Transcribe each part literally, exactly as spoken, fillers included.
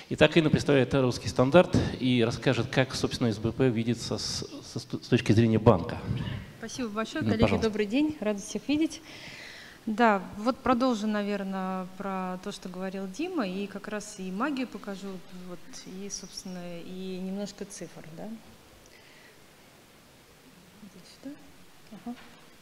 Итак, Инна представляет русский стандарт и расскажет, как, собственно, СБП видится с, с, с точки зрения банка. Спасибо большое, Инна, коллеги, пожалуйста. добрый день, рада всех видеть. Да, вот продолжу, наверное, про то, что говорил Дима, и как раз и магию покажу, вот, и, собственно, и немножко цифр, да. Сюда. Ага.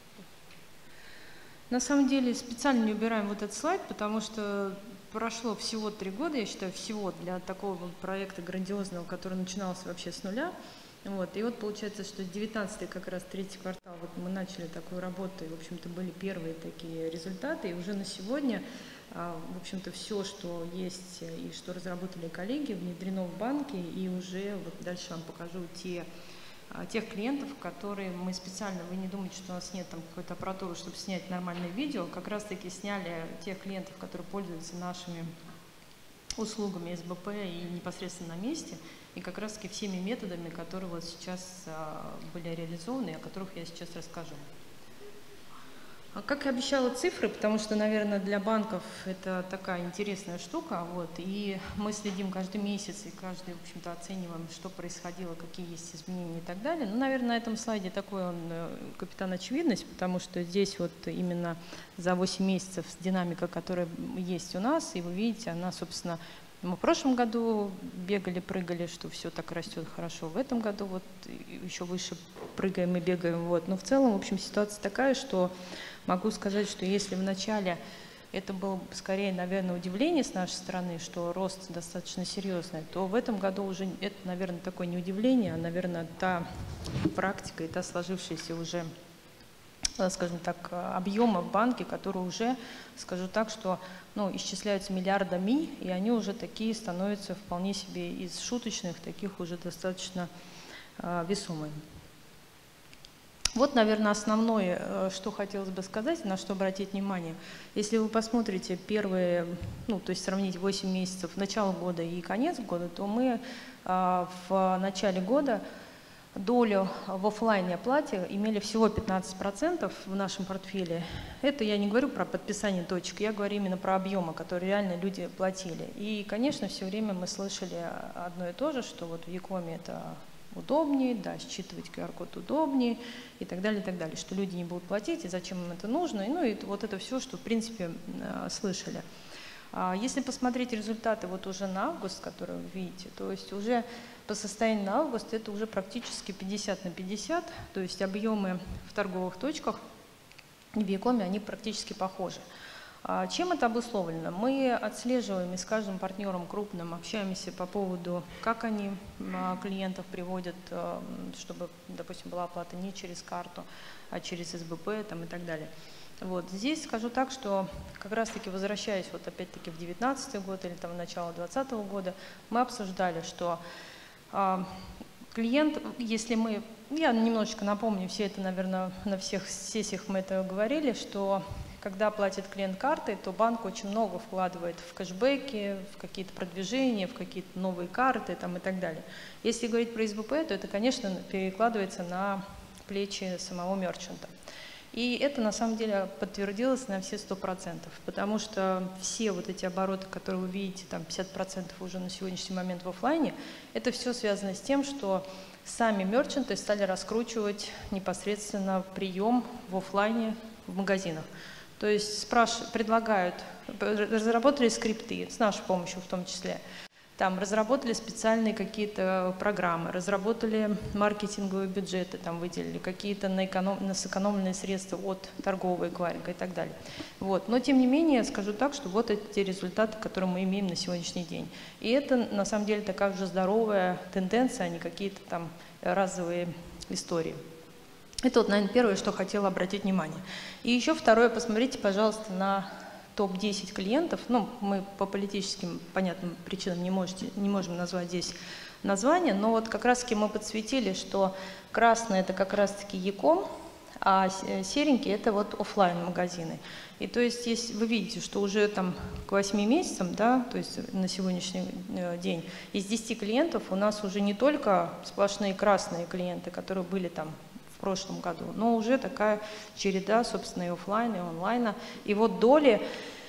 На самом деле специально не убираем вот этот слайд, потому что прошло всего три года, я считаю, всего для такого проекта грандиозного, который начинался вообще с нуля. Вот. И вот получается, что с девятнадцатый как раз третий квартал вот мы начали такую работу, и, в общем-то, были первые такие результаты. И уже на сегодня, в общем-то, все, что есть и что разработали коллеги, внедрено в банке, и уже вот дальше вам покажу те, тех клиентов, которые мы специально, вы не думаете, что у нас нет там какой-то аппаратуры, чтобы снять нормальное видео, как раз-таки сняли тех клиентов, которые пользуются нашими услугами СБП и непосредственно на месте, и как раз-таки всеми методами, которые вот сейчас а, были реализованы, и о которых я сейчас расскажу. А как я обещала, цифры, потому что, наверное, для банков это такая интересная штука, вот, и мы следим каждый месяц и каждый, в общем-то, оцениваем, что происходило, какие есть изменения и так далее. Ну, наверное, на этом слайде такой он капитан очевидность, потому что здесь вот именно за восемь месяцев динамика, которая есть у нас, и вы видите, она, собственно, мы в прошлом году бегали, прыгали, что все так растет хорошо. В этом году вот еще выше прыгаем и бегаем. Вот. Но в целом, в общем, ситуация такая, что могу сказать, что если в начале это было скорее, наверное, удивление с нашей стороны, что рост достаточно серьезный, то в этом году уже это, наверное, такое не удивление, а, наверное, та практика и та сложившаяся уже, скажем так, объема в банке, которые уже, скажу так, что ну, исчисляются миллиардами, и они уже такие становятся вполне себе из шуточных, таких уже достаточно э, весомые. Вот, наверное, основное, что хотелось бы сказать, на что обратить внимание. Если вы посмотрите первые, ну, то есть сравнить восемь месяцев, начало года и конец года, то мы э, в начале года долю в офлайне оплате имели всего пятнадцать процентов в нашем портфеле. Это я не говорю про подписание точек, я говорю именно про объемы, которые реально люди платили. И, конечно, все время мы слышали одно и то же, что вот в Якоме это удобнее, да, считывать ку ар код удобнее и так далее, и так далее, что люди не будут платить, и зачем им это нужно, и, ну и вот это все, что, в принципе, слышали. Если посмотреть результаты вот уже на август, которые вы видите, то есть уже по состоянию на август это уже практически пятьдесят на пятьдесят, то есть объемы в торговых точках в Якоме, они практически похожи. Чем это обусловлено? Мы отслеживаем и с каждым партнером крупным общаемся по поводу, как они клиентов приводят, чтобы, допустим, была оплата не через карту, а через СБП там, и так далее. Вот. Здесь скажу так, что как раз-таки возвращаясь вот опять-таки в девятнадцатый год или там в начало двадцатого года, мы обсуждали, что э, клиент, если мы, я немножечко напомню, все это, наверное, на всех сессиях мы это говорили, что когда платит клиент картой, то банк очень много вкладывает в кэшбэки, в какие-то продвижения, в какие-то новые карты там, и так далее. Если говорить про СБП, то это, конечно, перекладывается на плечи самого мерчанта. И это на самом деле подтвердилось на все сто процентов, потому что все вот эти обороты, которые вы видите, там пятьдесят процентов уже на сегодняшний момент в офлайне, это все связано с тем, что сами мерчанты стали раскручивать непосредственно прием в офлайне в магазинах. То есть спрашивают, предлагают, разработали скрипты, с нашей помощью в том числе, там разработали специальные какие-то программы, разработали маркетинговые бюджеты, там выделили какие-то на, эконом, на сэкономленные средства от торгового эквайринга и так далее. Вот. Но тем не менее, скажу так, что вот это те результаты, которые мы имеем на сегодняшний день. И это на самом деле такая уже здоровая тенденция, а не какие-то там разовые истории. Это вот, наверное, первое, что хотела обратить внимание. И еще второе, посмотрите, пожалуйста, на топ десять клиентов. Ну, мы по политическим, понятным причинам не, можете, не можем назвать здесь название, но вот как раз-таки мы подсветили, что красный – это как раз-таки Яком, а серенький – это вот офлайн-магазины. И то есть, если вы видите, что уже там к восьми месяцам, да, то есть на сегодняшний день, из десяти клиентов у нас уже не только сплошные красные клиенты, которые были там в прошлом году, но уже такая череда, собственно, и офлайна, и онлайна. И вот доли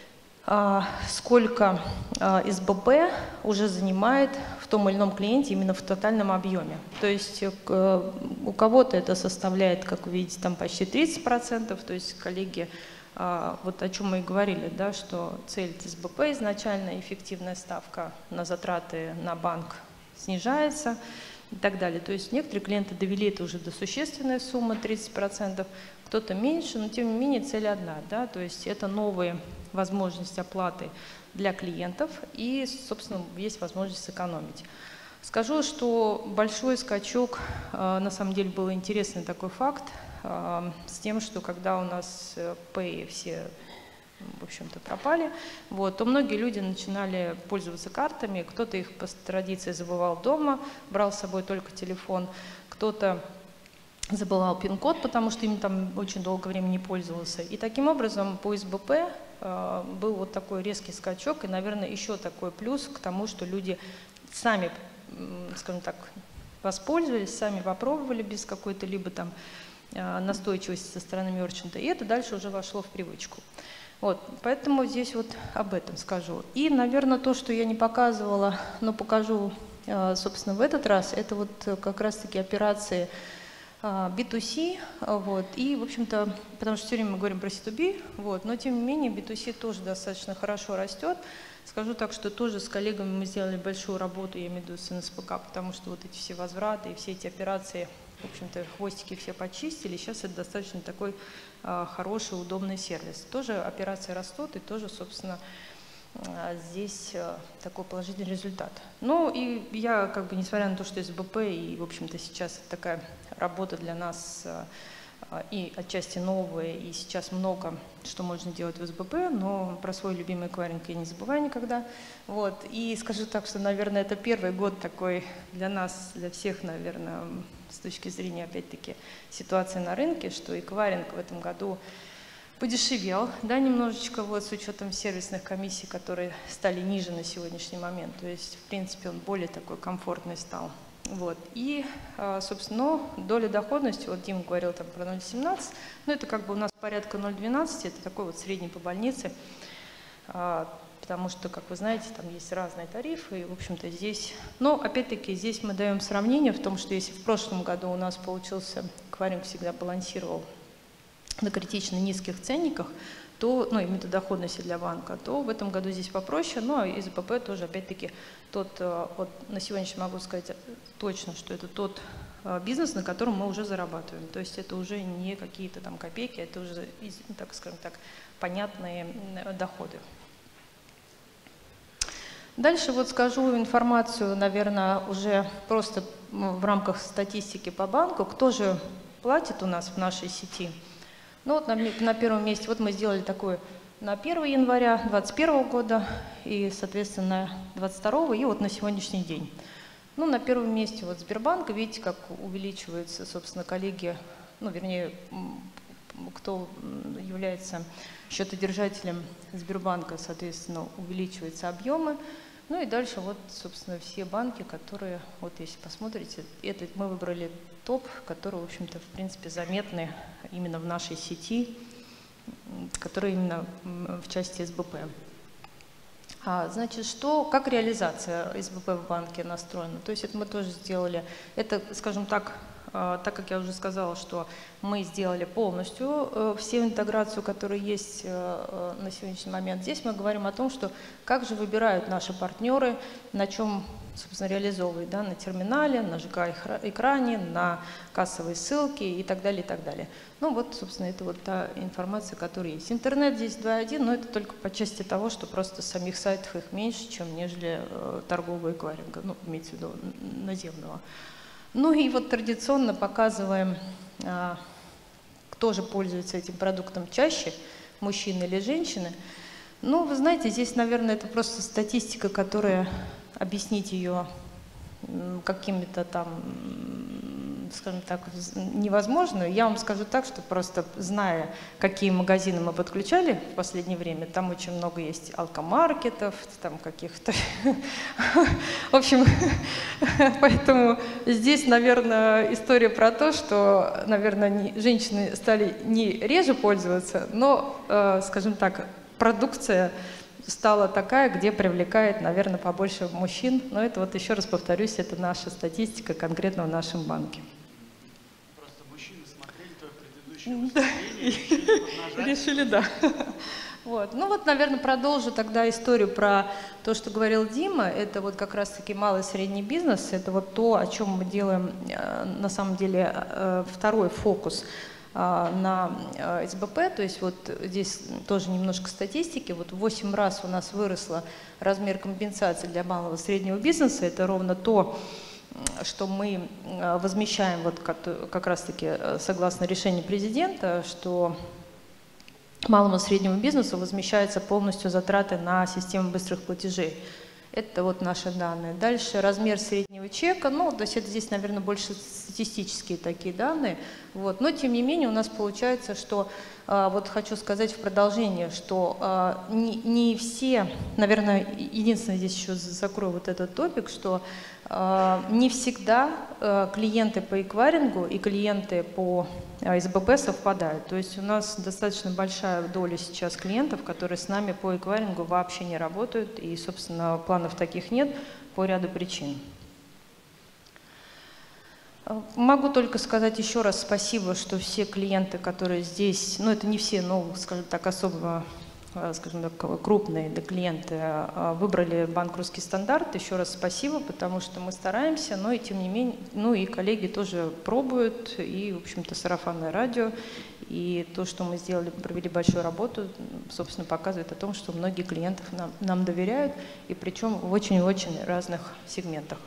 сколько эс бэ пэ уже занимает в том или ином клиенте именно в тотальном объеме. То есть у кого-то это составляет, как вы видите, там почти тридцать процентов, то есть коллеги, вот о чем мы и говорили, да, что цель эс бэ пэ изначально, эффективная ставка на затраты на банк снижается и так далее. То есть некоторые клиенты довели это уже до существенной суммы, тридцать процентов, кто-то меньше, но тем не менее цель одна, да, то есть это новые возможности оплаты для клиентов и, собственно, есть возможность сэкономить. Скажу, что большой скачок, на самом деле был интересный такой факт, с тем, что когда у нас Pay все, в общем-то, пропали, вот, то многие люди начинали пользоваться картами, кто-то их по традиции забывал дома, брал с собой только телефон, кто-то забывал пин-код, потому что им там очень долгое время не пользовался. И таким образом по эс бэ пэ э, был вот такой резкий скачок, и, наверное, еще такой плюс к тому, что люди сами, скажем так, воспользовались, сами попробовали без какой-то либо там э, настойчивости со стороны мерчанта, и это дальше уже вошло в привычку. Вот, поэтому здесь вот об этом скажу. И, наверное, то, что я не показывала, но покажу, э, собственно, в этот раз, это вот как раз-таки операции би ту си, вот, и, в общем-то, потому что все время мы говорим про си ту би, вот, но, тем не менее, би ту си тоже достаточно хорошо растет. Скажу так, что тоже с коллегами мы сделали большую работу, я имею в виду с эн эс пэ ка, потому что вот эти все возвраты и все эти операции, в общем-то, хвостики все почистили, сейчас это достаточно такой а, хороший, удобный сервис. Тоже операции растут, и тоже, собственно, здесь такой положительный результат. Ну и я, как бы, несмотря на то, что эс бэ пэ, и, в общем-то, сейчас такая работа для нас и отчасти новая, и сейчас много что можно делать в эс бэ пэ, но про свой любимый эквайринг я не забываю никогда. Вот. И скажу так, что, наверное, это первый год такой для нас, для всех, наверное, с точки зрения, опять-таки, ситуации на рынке, что эквайринг в этом году подешевел, да, немножечко, вот, с учетом сервисных комиссий, которые стали ниже на сегодняшний момент. То есть, в принципе, он более такой комфортный стал. Вот. И, собственно, доля доходности, вот Дима говорил там про ноль целых семнадцать, но это как бы у нас порядка ноль целых двенадцать, это такой вот средний по больнице, потому что, как вы знаете, там есть разные тарифы, и, в общем-то, здесь, но, опять-таки, здесь мы даем сравнение в том, что если в прошлом году у нас получился, эквайринг всегда балансировал на критично низких ценниках, то, ну, именно доходности для банка, то в этом году здесь попроще, но эс бэ пэ тоже, опять-таки, тот, вот на сегодняшний могу сказать точно, что это тот бизнес, на котором мы уже зарабатываем. То есть это уже не какие-то там копейки, это уже, так скажем так, понятные доходы. Дальше вот скажу информацию, наверное, уже просто в рамках статистики по банку, кто же платит у нас в нашей сети. Ну вот на, на первом месте, вот мы сделали такое на первое января двадцать первого года и, соответственно, двадцать второго, и вот на сегодняшний день. Ну, на первом месте вот Сбербанк, видите, как увеличиваются, собственно, коллеги, ну, вернее, кто является счетодержателем Сбербанка, соответственно, увеличиваются объемы. Ну и дальше вот, собственно, все банки, которые, вот если посмотрите, это мы выбрали топ, которые, в общем-то, в принципе, заметны именно в нашей сети, которые именно в части эс бэ пэ. А, значит, что, как реализация эс бэ пэ в банке настроена? То есть это мы тоже сделали, это, скажем так, так как я уже сказала, что мы сделали полностью всю интеграцию, которая есть на сегодняшний момент. Здесь мы говорим о том, что как же выбирают наши партнеры, на чем, собственно, реализовывают, да, на терминале, на жэ ка-экране, на кассовые ссылки и так далее, и так далее. Ну вот, собственно, это вот та информация, которая есть. Интернет здесь два точка один, но это только по части того, что просто самих сайтов их меньше, чем нежели торгового эквайринга, ну, имеется в виду наземного. Ну и вот традиционно показываем, кто же пользуется этим продуктом чаще, мужчины или женщины. Ну, вы знаете, здесь, наверное, это просто статистика, которая, объяснить ее какими-то там, скажем так, невозможно. Я вам скажу так, что просто зная, какие магазины мы подключали в последнее время, там очень много есть алкомаркетов, там каких-то... В общем, поэтому здесь, наверное, история про то, что, наверное, женщины стали не реже пользоваться, но, скажем так, продукция стала такая, где привлекает, наверное, побольше мужчин. Но это вот еще раз повторюсь, это наша статистика конкретно в нашем банке. Просто мужчины смотрели твое предыдущее выступление и решили Решили, да. Вот. Ну вот, наверное, продолжу тогда историю про то, что говорил Дима. Это вот как раз-таки малый и средний бизнес. Это вот то, о чем мы делаем, на самом деле, второй фокус на эс бэ пэ, то есть вот здесь тоже немножко статистики. Вот в восемь раз у нас выросло размер компенсации для малого и среднего бизнеса. Это ровно то, что мы возмещаем, вот как, как раз-таки согласно решению президента, что малому и среднему бизнесу возмещаются полностью затраты на систему быстрых платежей. Это вот наши данные. Дальше размер среднего чека, ну, то есть это здесь, наверное, больше статистические такие данные. Вот. Но, тем не менее, у нас получается, что, а, вот хочу сказать в продолжение, что а, не, не все, наверное, единственное, здесь еще закрою вот этот топик, что а, не всегда а, клиенты по эквайрингу и клиенты по эс бэ пэ совпадают. То есть у нас достаточно большая доля сейчас клиентов, которые с нами по эквайрингу вообще не работают, и, собственно, планов таких нет по ряду причин. Могу только сказать еще раз спасибо, что все клиенты, которые здесь, ну это не все, но, скажем так, особо, скажем так, крупные да, клиенты, выбрали банк «Русский стандарт». Еще раз спасибо, потому что мы стараемся, но и тем не менее, ну и коллеги тоже пробуют, и, в общем-то, сарафанное радио, и то, что мы сделали, провели большую работу, собственно, показывает о том, что многие клиенты нам, нам доверяют, и причем в очень-очень разных сегментах.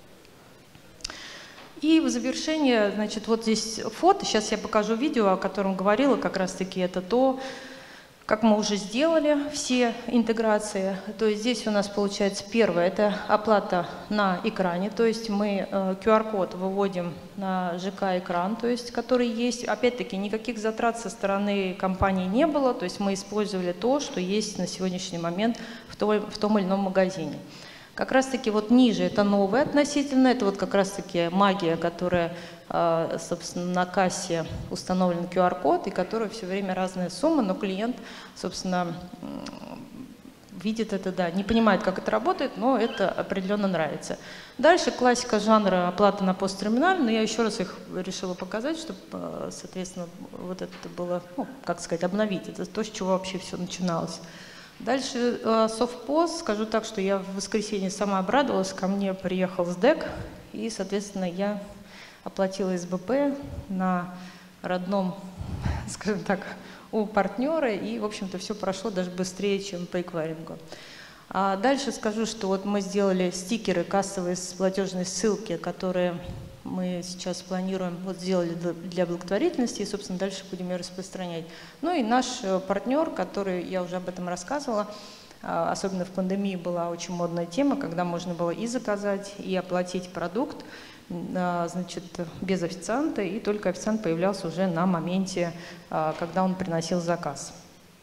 И в завершение, значит, вот здесь фото, сейчас я покажу видео, о котором говорила, как раз-таки это то, как мы уже сделали все интеграции. То есть здесь у нас получается первое, это оплата на экране, то есть мы ку ар код выводим на жэ ка-экран, то есть который есть. Опять-таки никаких затрат со стороны компании не было, то есть мы использовали то, что есть на сегодняшний момент в том, в том или ином магазине. Как раз-таки вот ниже это новое относительно, это вот как раз-таки магия, которая, собственно, на кассе установлен ку ар код, и которая все время разная сумма, но клиент, собственно, видит это, да, не понимает, как это работает, но это определенно нравится. Дальше классика жанра оплата на посттерминале, но я еще раз их решила показать, чтобы, соответственно, вот это было, ну, как сказать, обновить, это то, с чего вообще все начиналось. Дальше совпоз, скажу так, что я в воскресенье сама обрадовалась, ко мне приехал СДЭК, и, соответственно, я оплатила эс бэ пэ на родном, скажем так, у партнера, и, в общем-то, все прошло даже быстрее, чем по эквайрингу. А дальше скажу, что вот мы сделали стикеры, кассовые платежные ссылки, которые мы сейчас планируем, вот сделали для благотворительности, и, собственно, дальше будем ее распространять. Ну и наш партнер, который, я уже об этом рассказывала, особенно в пандемии была очень модная тема, когда можно было и заказать, и оплатить продукт, значит, без официанта, и только официант появлялся уже на моменте, когда он приносил заказ.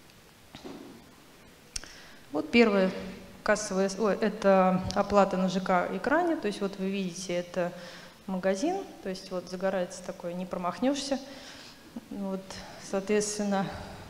Вот первая кассовая, ой, это оплата на жэ ка-экране, то есть вот вы видите, это магазин, то есть вот загорается такой, не промахнешься. Вот, соответственно,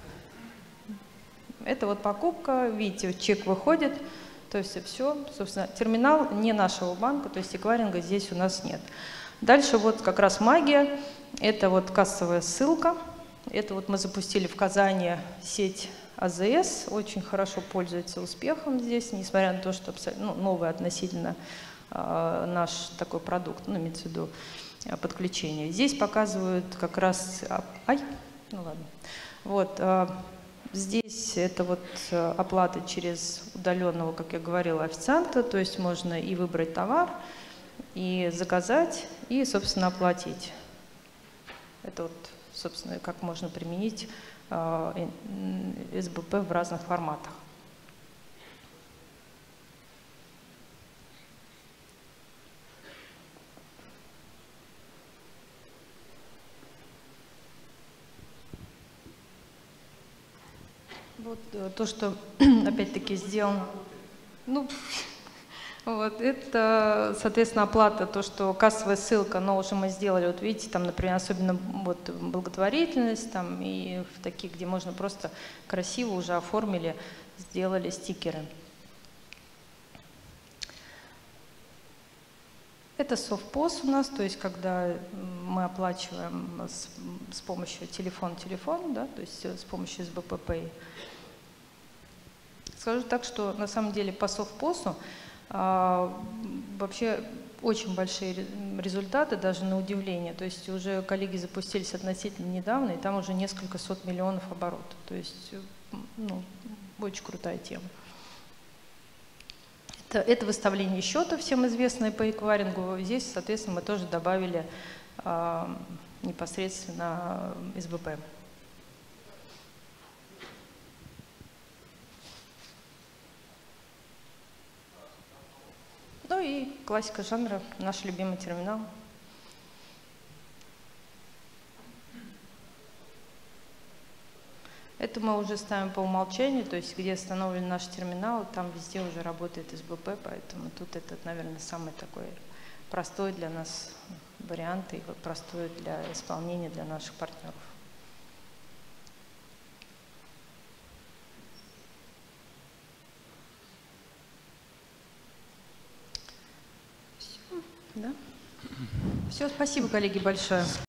это вот покупка, видите, чек выходит, то есть все, собственно, терминал не нашего банка, то есть эквайринга здесь у нас нет. Дальше вот как раз магия, это вот кассовая ссылка, это вот мы запустили в Казани сеть а зэ эс, очень хорошо пользуется успехом здесь, несмотря на то, что ну, новый относительно наш такой продукт, ну, имеется в виду подключение. Здесь показывают как раз, ай, ну ладно, вот, здесь это вот оплата через удаленного, как я говорила, официанта, то есть можно и выбрать товар, и заказать, и, собственно, оплатить. Это вот, собственно, как можно применить эс бэ пэ в разных форматах. Вот то, что опять-таки сделано. Ну, Вот, это, соответственно, оплата, то, что кассовая ссылка, но уже мы сделали, вот видите, там, например, особенно вот благотворительность, там, и в таких, где можно просто красиво уже оформили, сделали стикеры. Это софтпос у нас, то есть когда мы оплачиваем с, с помощью телефон-телефон, да, то есть с помощью эс бэ пэ Pay. Скажу так, что на самом деле по софтпосу а, вообще очень большие результаты, даже на удивление. То есть уже коллеги запустились относительно недавно, и там уже несколько сот миллионов оборотов. То есть, ну, очень крутая тема. Это, это выставление счета, всем известное по эквайрингу. Здесь, соответственно, мы тоже добавили а, непосредственно эс бэ пэ. Ну и классика жанра, наш любимый терминал. Это мы уже ставим по умолчанию, то есть где установлен наш терминал, там везде уже работает эс бэ пэ, поэтому тут этот, наверное, самый такой простой для нас вариант и простой для исполнения для наших партнеров. Все, да? Все, спасибо, коллеги, большое.